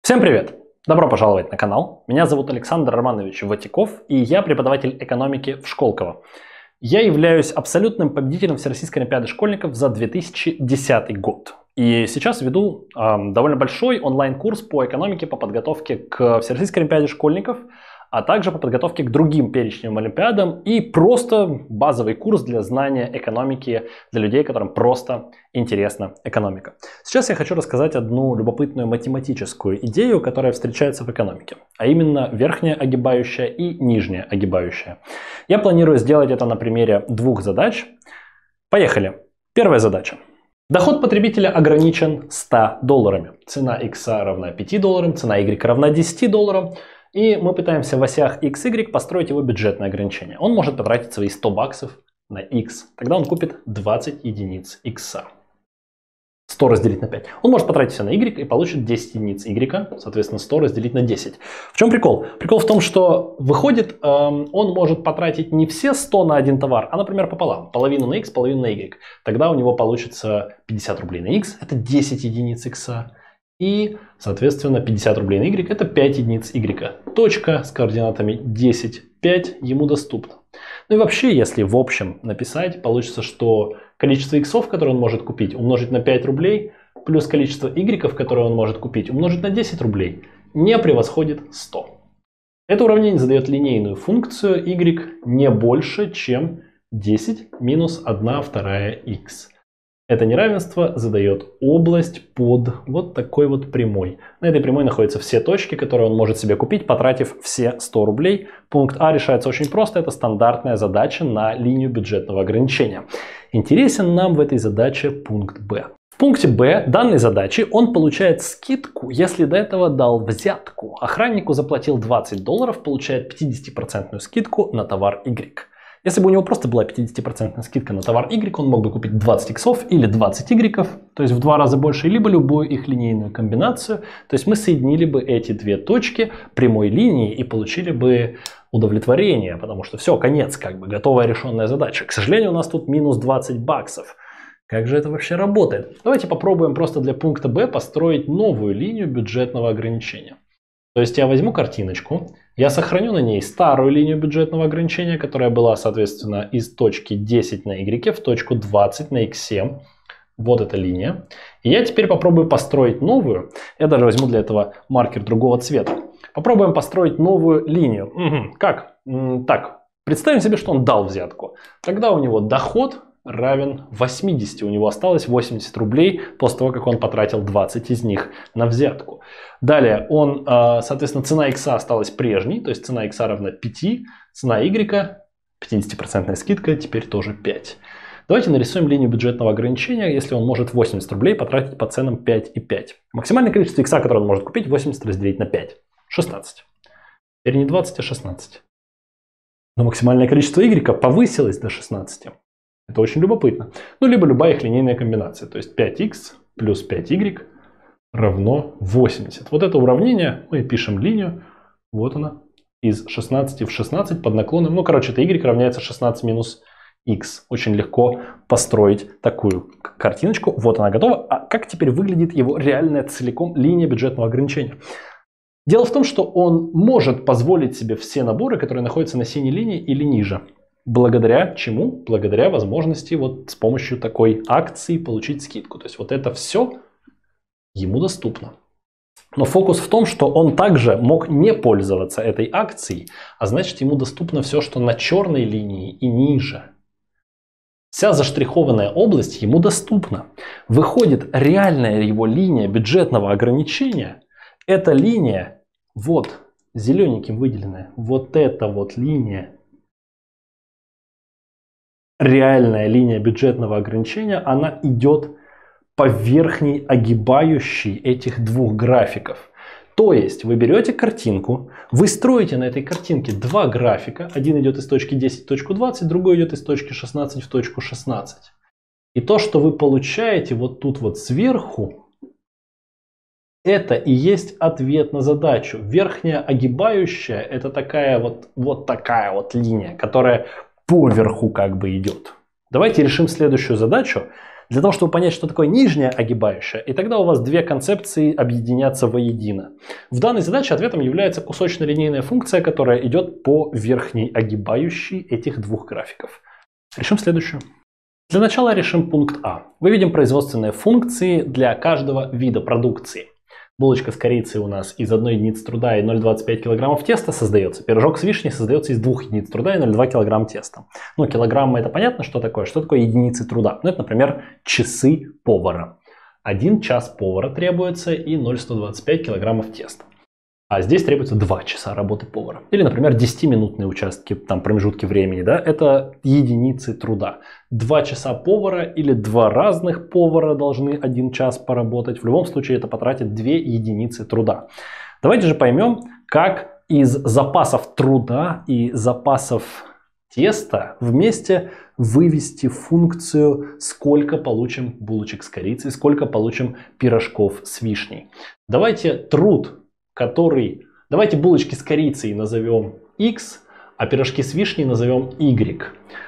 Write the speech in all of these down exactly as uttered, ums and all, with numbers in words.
Всем привет! Добро пожаловать на канал. Меня зовут Александр Романович Ватиков, и я преподаватель экономики в Школково. Я являюсь абсолютным победителем Всероссийской олимпиады школьников за две тысячи десятый год. И сейчас веду э, довольно большой онлайн-курс по экономике, по подготовке к Всероссийской олимпиаде школьников, а также по подготовке к другим перечневым олимпиадам и просто базовый курс для знания экономики для людей, которым просто интересна экономика. Сейчас я хочу рассказать одну любопытную математическую идею, которая встречается в экономике, а именно верхняя огибающая и нижняя огибающая. Я планирую сделать это на примере двух задач. Поехали. Первая задача. Доход потребителя ограничен ста долларами. Цена X равна пяти долларам, цена Y равна десяти долларам. И мы пытаемся в осях X Y построить его бюджетное ограничение. Он может потратить свои сто баксов на X. Тогда он купит двадцать единиц X. сто разделить на пять. Он может потратить все на Y и получит десять единиц Y. Соответственно, сто разделить на десять. В чем прикол? Прикол в том, что выходит, эм, он может потратить не все сто на один товар, а, например, пополам. Половину на X, половину на Y. Тогда у него получится пятьдесят рублей на X. Это десять единиц X. И, соответственно, пятьдесят рублей на Y это пять единиц Y. Точка с координатами десять, пять ему доступна. Ну и вообще, если в общем написать, получится, что количество иксов, которые он может купить, умножить на пять рублей, плюс количество Y, которые он может купить, умножить на десять рублей, не превосходит сто. Это уравнение задает линейную функцию Y не больше, чем десять минус одна вторая X. Это неравенство задает область под вот такой вот прямой. На этой прямой находятся все точки, которые он может себе купить, потратив все сто рублей. Пункт А решается очень просто. Это стандартная задача на линию бюджетного ограничения. Интересен нам в этой задаче пункт Б. В пункте Б данной задачи он получает скидку, если до этого дал взятку. Охраннику заплатил двадцать долларов, получает пятидесятипроцентную скидку на товар Y. Если бы у него просто была пятидесятипроцентная скидка на товар Y, он мог бы купить двадцать иксов или двадцать Y, то есть в два раза больше, либо любую их линейную комбинацию. То есть мы соединили бы эти две точки прямой линией и получили бы удовлетворение, потому что все, конец, как бы готовая решенная задача. К сожалению, у нас тут минус двадцать баксов. Как же это вообще работает? Давайте попробуем просто для пункта Б построить новую линию бюджетного ограничения. То есть я возьму картиночку, я сохраню на ней старую линию бюджетного ограничения, которая была, соответственно, из точки десять на Y в точку двадцать на X. Вот эта линия. И я теперь попробую построить новую. Я даже возьму для этого маркер другого цвета. Попробуем построить новую линию. Угу. Как? М-м, так, представим себе, что он дал взятку. Тогда у него доход равен восьмидесяти. У него осталось восемьдесят рублей после того, как он потратил двадцать из них на взятку. Далее, он, соответственно, цена X осталась прежней, то есть цена X равна пяти, цена Y, пятидесятипроцентная скидка, теперь тоже пять. Давайте нарисуем линию бюджетного ограничения, если он может восемьдесят рублей потратить по ценам пять и пять. Максимальное количество X, которое он может купить, восемьдесят разделить на пять. шестнадцать. Теперь не двадцать, а шестнадцать. Но максимальное количество Y повысилось до шестнадцати. Это очень любопытно. Ну, либо любая их линейная комбинация. То есть пять икс плюс пять Y равно восемьдесят. Вот это уравнение, мы пишем линию. Вот она. Из шестнадцати в шестнадцать под наклоном. Ну, короче, это Y равняется шестнадцать минус X. Очень легко построить такую картиночку. Вот она готова. А как теперь выглядит его реальная целиком линия бюджетного ограничения? Дело в том, что он может позволить себе все наборы, которые находятся на синей линии или ниже. Благодаря чему? Благодаря возможности вот с помощью такой акции получить скидку. То есть вот это все ему доступно. Но фокус в том, что он также мог не пользоваться этой акцией, а значит ему доступно все, что на черной линии и ниже. Вся заштрихованная область ему доступна. Выходит, реальная его линия бюджетного ограничения – это линия, вот, зелененьким выделенная, вот эта вот линия. Реальная линия бюджетного ограничения, она идет по верхней огибающей этих двух графиков. То есть вы берете картинку, вы строите на этой картинке два графика. Один идет из точки десять в точку двадцать, другой идет из точки шестнадцать в точку шестнадцать. И то, что вы получаете вот тут вот сверху, это и есть ответ на задачу. Верхняя огибающая – это такая вот, вот такая вот линия, которая поверху как бы идет. Давайте решим следующую задачу. Для того, чтобы понять, что такое нижняя огибающая, и тогда у вас две концепции объединятся воедино. В данной задаче ответом является кусочно-линейная функция, которая идет по верхней огибающей этих двух графиков. Решим следующую. Для начала решим пункт А. Выведем производственные функции для каждого вида продукции. Булочка с корицей у нас из одной единицы труда и ноль целых двадцать пять килограммов теста создается. Пирожок с вишней создается из двух единиц труда и ноль целых два килограмма теста. Ну, килограммы это понятно, что такое. Что такое единицы труда? Ну, это, например, часы повара. Один час повара требуется и ноль целых сто двадцать пять килограммов теста. А здесь требуется два часа работы повара. Или, например, десятиминутные участки, там промежутки времени, да, это единицы труда. два часа повара или два разных повара должны один час поработать. В любом случае это потратит две единицы труда. Давайте же поймем, как из запасов труда и запасов теста вместе вывести функцию, сколько получим булочек с корицей, сколько получим пирожков с вишней. Давайте труд, который... Давайте булочки с корицей назовем X, а пирожки с вишней назовем Y.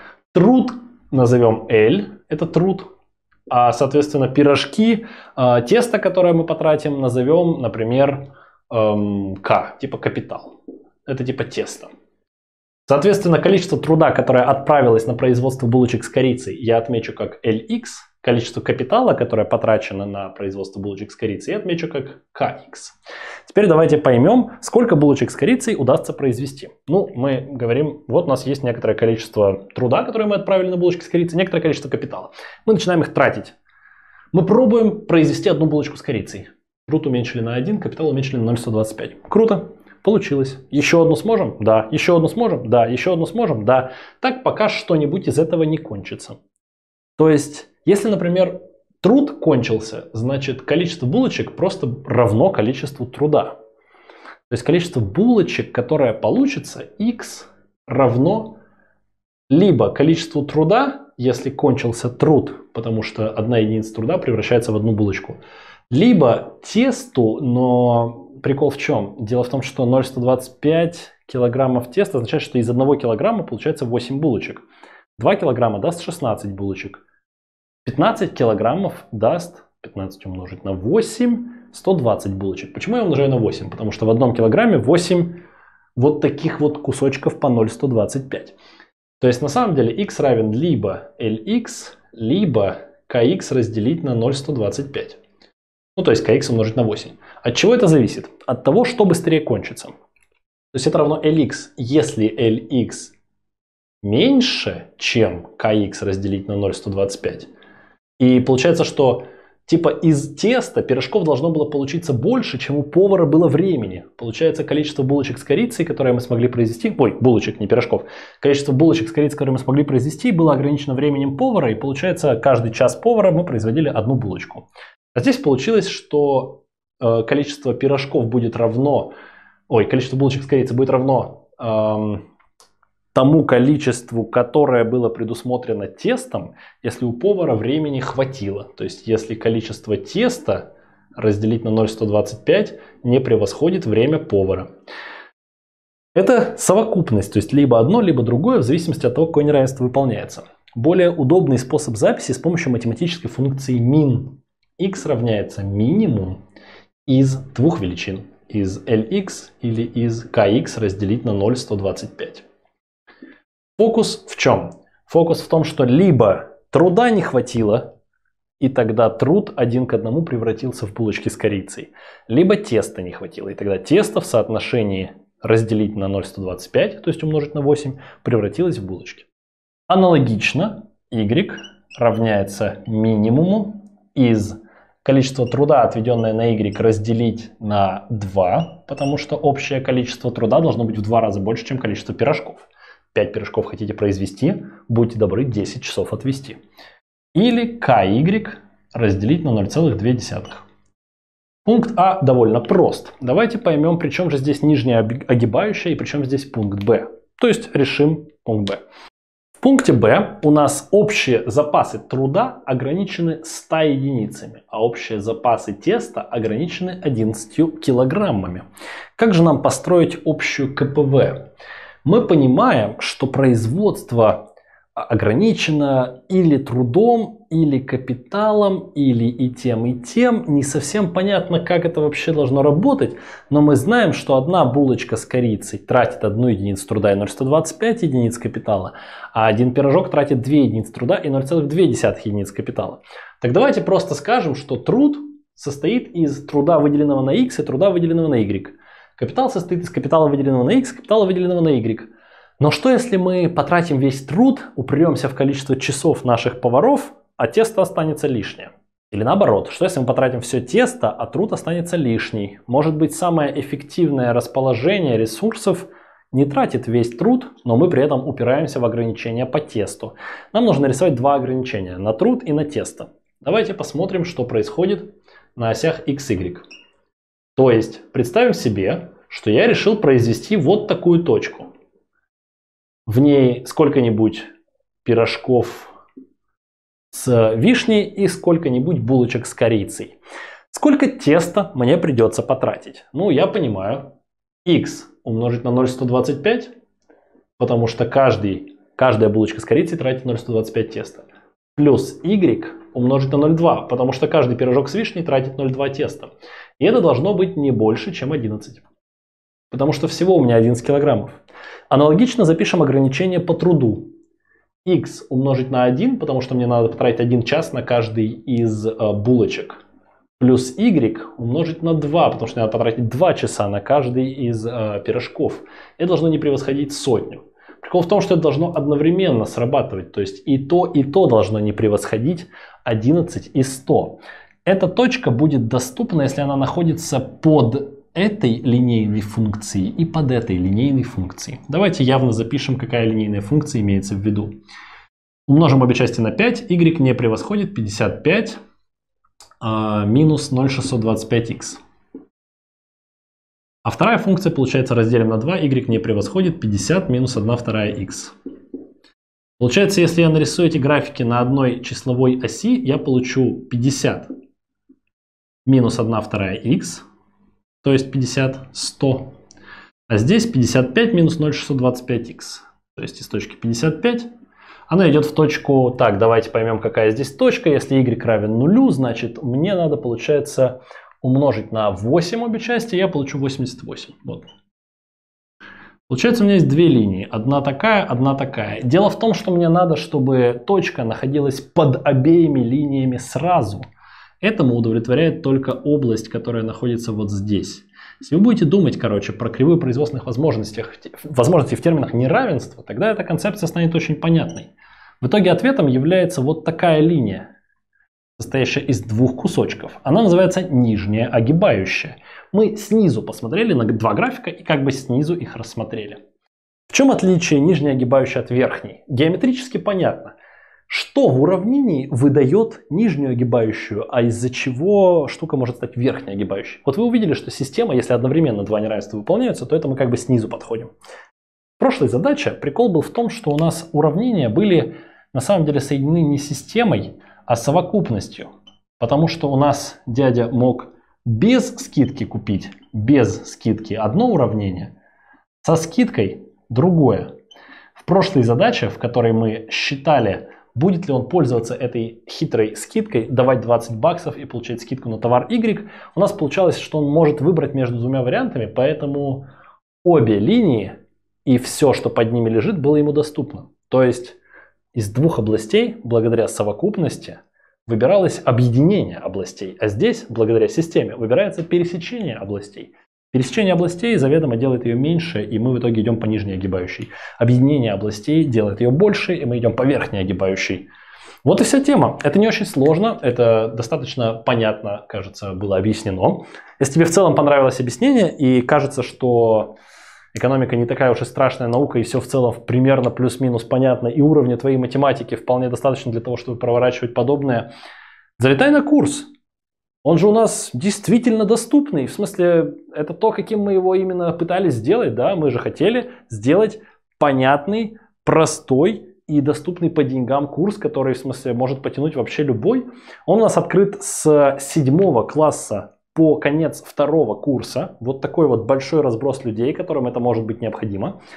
Труд назовем L, это труд. А, соответственно, пирожки, э, тесто, которое мы потратим, назовем, например, эм, K, типа капитал. Это типа тесто. Соответственно, количество труда, которое отправилось на производство булочек с корицей, я отмечу как L X. Количество капитала, которое потрачено на производство булочек с корицей, я отмечу как K X. Теперь давайте поймем, сколько булочек с корицей удастся произвести. Ну, мы говорим, вот у нас есть некоторое количество труда, которое мы отправили на булочки с корицей, некоторое количество капитала. Мы начинаем их тратить. Мы пробуем произвести одну булочку с корицей. Труд уменьшили на один, капитал уменьшили на ноль целых сто двадцать пять. Круто. Получилось. Еще одну сможем? Да. Еще одну сможем? Да. Еще одну сможем? Да. Так пока что-нибудь из этого не кончится. То есть, если, например, труд кончился, значит количество булочек просто равно количеству труда. То есть количество булочек, которое получится, x равно либо количеству труда, если кончился труд, потому что одна единица труда превращается в одну булочку, либо тесту, но прикол в чем? Дело в том, что ноль целых сто двадцать пять килограммов теста означает, что из одного килограмма получается восемь булочек. два килограмма даст шестнадцать булочек. пятнадцать килограммов даст, пятнадцать умножить на восемь, сто двадцать булочек. Почему я умножаю на восемь? Потому что в одном килограмме восемь вот таких вот кусочков по ноль целых сто двадцать пять. То есть на самом деле x равен либо L X, либо K X разделить на ноль целых сто двадцать пять. Ну то есть K X умножить на восемь. От чего это зависит? От того, что быстрее кончится. То есть это равно L X, если L X меньше, чем K X разделить на ноль целых сто двадцать пять. И получается, что типа из теста пирожков должно было получиться больше, чем у повара было времени. Получается, количество булочек с корицей, которые мы смогли произвести... Ой, булочек, не пирожков. Количество булочек с корицей, которые мы смогли произвести, было ограничено временем повара. И получается, каждый час повара мы производили одну булочку. А здесь получилось, что э, количество пирожков будет равно... Ой, количество булочек с корицей будет равно... Эм, тому количеству, которое было предусмотрено тестом, если у повара времени хватило. То есть, если количество теста разделить на ноль целых сто двадцать пять не превосходит время повара. Это совокупность, то есть либо одно, либо другое, в зависимости от того, какое неравенство выполняется. Более удобный способ записи с помощью математической функции min. X равняется минимум из двух величин. Из L X или из K X разделить на ноль целых сто двадцать пять. Фокус в чем? Фокус в том, что либо труда не хватило, и тогда труд один к одному превратился в булочки с корицей, либо теста не хватило, и тогда тесто в соотношении разделить на ноль целых сто двадцать пять, то есть умножить на восемь, превратилось в булочки. Аналогично y равняется минимуму из количества труда, отведенное на y, разделить на два, потому что общее количество труда должно быть в два раза больше, чем количество пирожков. пять пирожков хотите произвести, будьте добры, десять часов отвести. Или ky разделить на ноль целых две десятых. Пункт А довольно прост. Давайте поймем, при чем же здесь нижняя огибающая и при чем здесь пункт Б. То есть решим пункт Б. В пункте Б у нас общие запасы труда ограничены ста единицами, а общие запасы теста ограничены одиннадцатью килограммами. Как же нам построить общую ка пэ вэ? Мы понимаем, что производство ограничено или трудом, или капиталом, или и тем, и тем. Не совсем понятно, как это вообще должно работать, но мы знаем, что одна булочка с корицей тратит одну единицу труда и ноль целых сто двадцать пять единиц капитала, а один пирожок тратит две единицы труда и ноль целых две десятых единиц капитала. Так давайте просто скажем, что труд состоит из труда, выделенного на x, и труда, выделенного на y. Капитал состоит из капитала, выделенного на x, капитала, выделенного на y. Но что если мы потратим весь труд, упремся в количество часов наших поваров, а тесто останется лишнее? Или наоборот, что если мы потратим все тесто, а труд останется лишний? Может быть, самое эффективное расположение ресурсов не тратит весь труд, но мы при этом упираемся в ограничения по тесту. Нам нужно нарисовать два ограничения, на труд и на тесто. Давайте посмотрим, что происходит на осях икс игрек. То есть, представим себе, что я решил произвести вот такую точку. В ней сколько-нибудь пирожков с вишней и сколько-нибудь булочек с корицей. Сколько теста мне придется потратить? Ну, я понимаю, x умножить на ноль целых сто двадцать пять, потому что каждый, каждая булочка с корицей тратит ноль целых сто двадцать пять теста. Плюс y умножить на ноль целых два, потому что каждый пирожок с вишней тратит ноль целых два теста. И это должно быть не больше, чем одиннадцать. Потому что всего у меня одиннадцать килограммов. Аналогично запишем ограничение по труду. X умножить на один, потому что мне надо потратить один час на каждый из э, булочек. Плюс y умножить на два, потому что мне надо потратить два часа на каждый из э, пирожков. Это должно не превосходить сотню. Прикол в том, что это должно одновременно срабатывать. То есть и то, и то должно не превосходить одиннадцать и сто. Эта точка будет доступна, если она находится под этой линейной функции и под этой линейной функцией. Давайте явно запишем, какая линейная функция имеется в виду. Умножим обе части на пять, y не превосходит пятьдесят пять а, минус ноль целых шестьсот двадцать пять икс. А вторая функция, получается, разделим на два, y не превосходит пятьдесят минус одна вторая икс. Получается, если я нарисую эти графики на одной числовой оси, я получу пятьдесят минус одна вторая икс. То есть пятьдесят, сто. А здесь пятьдесят пять минус ноль целых шестьсот двадцать пять икс. То есть из точки пятьдесят пять она идет в точку... Так, давайте поймем, какая здесь точка. Если y равен нулю, значит мне надо, получается, умножить на восемь обе части, и я получу восемьдесят восемь. Вот. Получается, у меня есть две линии. Одна такая, одна такая. Дело в том, что мне надо, чтобы точка находилась под обеими линиями сразу. Этому удовлетворяет только область, которая находится вот здесь. Если вы будете думать, короче, про кривую производственных возможностей, возможностей в терминах неравенства, тогда эта концепция станет очень понятной. В итоге ответом является вот такая линия, состоящая из двух кусочков. Она называется нижняя огибающая. Мы снизу посмотрели на два графика и как бы снизу их рассмотрели. В чем отличие нижней огибающей от верхней? Геометрически понятно. Что в уравнении выдает нижнюю огибающую, а из-за чего штука может стать верхней огибающей? Вот вы увидели, что система, если одновременно два неравенства выполняются, то это мы как бы снизу подходим. В прошлой задаче прикол был в том, что у нас уравнения были на самом деле соединены не системой, а совокупностью. Потому что у нас дядя мог без скидки купить, без скидки одно уравнение, со скидкой другое. В прошлой задаче, в которой мы считали, будет ли он пользоваться этой хитрой скидкой, давать двадцать баксов и получать скидку на товар Y, у нас получалось, что он может выбрать между двумя вариантами, поэтому обе линии и все, что под ними лежит, было ему доступно. То есть из двух областей, благодаря совокупности, выбиралось объединение областей, а здесь, благодаря системе, выбирается пересечение областей. Пересечение областей заведомо делает ее меньше, и мы в итоге идем по нижней огибающей. Объединение областей делает ее больше, и мы идем по верхней огибающей. Вот и вся тема. Это не очень сложно, это достаточно понятно, кажется, было объяснено. Если тебе в целом понравилось объяснение, и кажется, что экономика не такая уж и страшная наука, и все в целом примерно плюс-минус понятно, и уровня твоей математики вполне достаточно для того, чтобы проворачивать подобное, залетай на курс. Он же у нас действительно доступный, в смысле, это то, каким мы его именно пытались сделать, да, мы же хотели сделать понятный, простой и доступный по деньгам курс, который, в смысле, может потянуть вообще любой. Он у нас открыт с седьмого класса по конец второго курса, вот такой вот большой разброс людей, которым это может быть необходимо.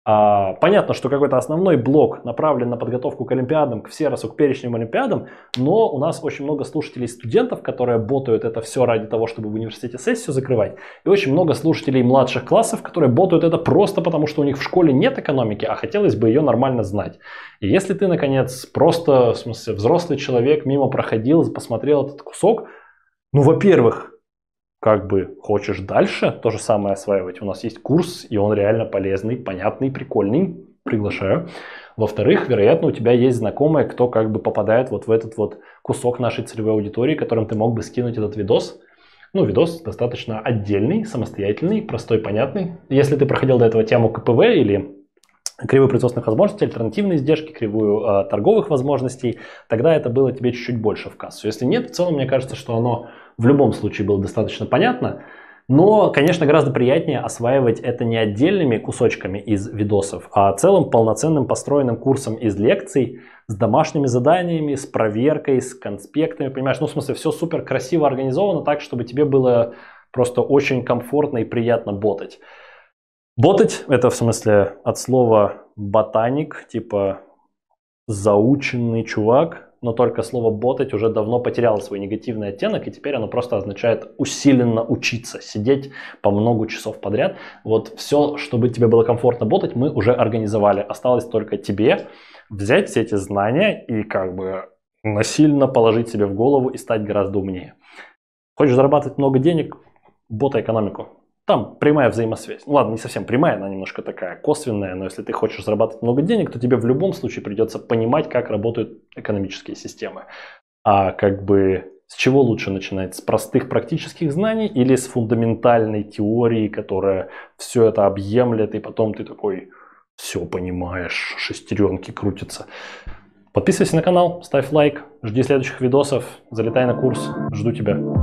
А, понятно, что какой-то основной блок направлен на подготовку к олимпиадам, к всеросу, к перечневым олимпиадам, но у нас очень много слушателей студентов, которые ботают это все ради того, чтобы в университете сессию закрывать, и очень много слушателей младших классов, которые ботают это просто потому, что у них в школе нет экономики, а хотелось бы ее нормально знать. И если ты, наконец, просто, в смысле, взрослый человек, мимо проходил, посмотрел этот кусок, ну, во-первых, как бы хочешь дальше то же самое осваивать, у нас есть курс, и он реально полезный, понятный, прикольный, приглашаю. Во-вторых, вероятно, у тебя есть знакомые, кто как бы попадает вот в этот вот кусок нашей целевой аудитории, которым ты мог бы скинуть этот видос. Ну, видос достаточно отдельный, самостоятельный, простой, понятный. Если ты проходил до этого тему ка пэ вэ или кривую производственных возможностей, альтернативные издержки, кривую э, торговых возможностей, тогда это было тебе чуть-чуть больше в кассу. Если нет, в целом, мне кажется, что оно в любом случае было достаточно понятно. Но, конечно, гораздо приятнее осваивать это не отдельными кусочками из видосов, а целым полноценным построенным курсом из лекций с домашними заданиями, с проверкой, с конспектами, понимаешь? Ну, в смысле, все супер красиво организовано так, чтобы тебе было просто очень комфортно и приятно ботать. Ботать — это в смысле от слова ботаник, типа заученный чувак, но только слово ботать уже давно потеряло свой негативный оттенок, и теперь оно просто означает усиленно учиться, сидеть по много часов подряд. Вот все, чтобы тебе было комфортно ботать, мы уже организовали. Осталось только тебе взять все эти знания и как бы насильно положить себе в голову и стать гораздо умнее. Хочешь зарабатывать много денег? Ботай экономику. Там прямая взаимосвязь. Ну ладно, не совсем прямая, она немножко такая косвенная, но если ты хочешь зарабатывать много денег, то тебе в любом случае придется понимать, как работают экономические системы. А как бы с чего лучше начинать? С простых практических знаний или с фундаментальной теории, которая все это объемлет, и потом ты такой все понимаешь, шестеренки крутятся. Подписывайся на канал, ставь лайк, жди следующих видосов, залетай на курс, жду тебя.